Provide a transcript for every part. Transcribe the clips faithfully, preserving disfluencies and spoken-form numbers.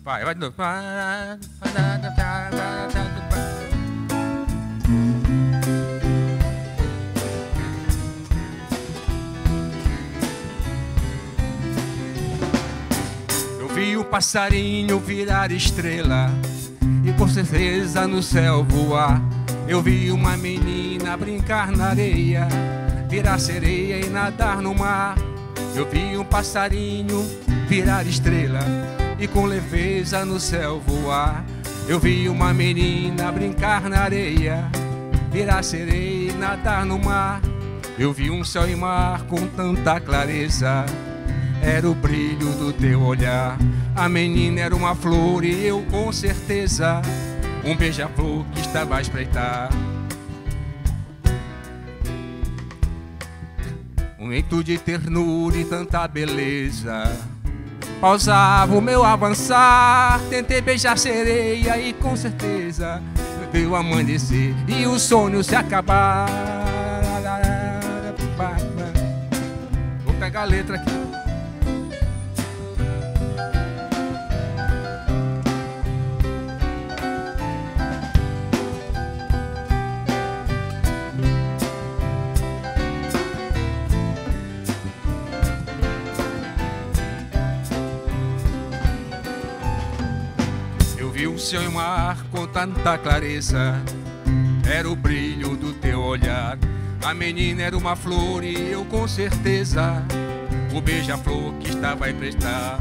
Vai, vai de novo. Eu vi um passarinho virar estrela e com certeza no céu voar. Eu vi uma menina brincar na areia, virar sereia e nadar no mar. Eu vi um passarinho virar estrela e com leveza no céu voar. Eu vi uma menina brincar na areia, virar sereia e nadar no mar. Eu vi um céu e mar com tanta clareza, era o brilho do teu olhar. A menina era uma flor e eu com certeza um beija-flor que estava a espreitar. Um vento de ternura e tanta beleza pausava o meu avançar. Tentei beijar sereia e com certeza veio amanhecer e o sonho se acabar. Vou pegar a letra aqui. Vi o céu e o mar com tanta clareza, era o brilho do teu olhar. A menina era uma flor e eu com certeza o beija-flor que estava a emprestar.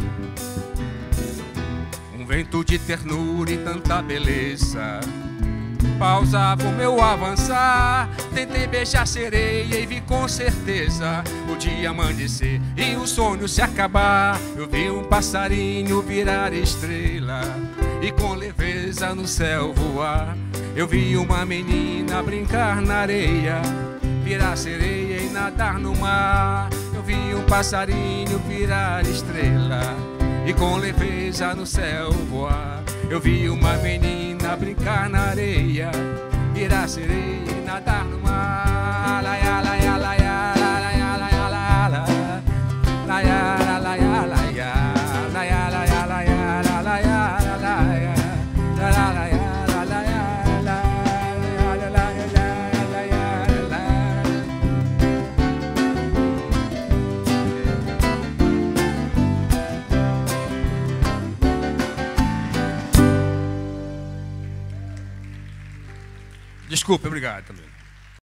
Um vento de ternura e tanta beleza pausava o meu avançar. Tentei beijar sereia e vi com certeza o dia amanhecer e o sonho se acabar. Eu vi um passarinho virar estrela e com leveza no céu voar. Eu vi uma menina brincar na areia, virar sereia e nadar no mar. Eu vi um passarinho virar estrela e com leveza no céu voar. Eu vi uma menina brincar na areia, virar sereia e nadar no mar. Laia, laia, laia, laia, laia, laia, laia, laia, laia, laia, laia, laia, laia, laia. Desculpe, obrigado também.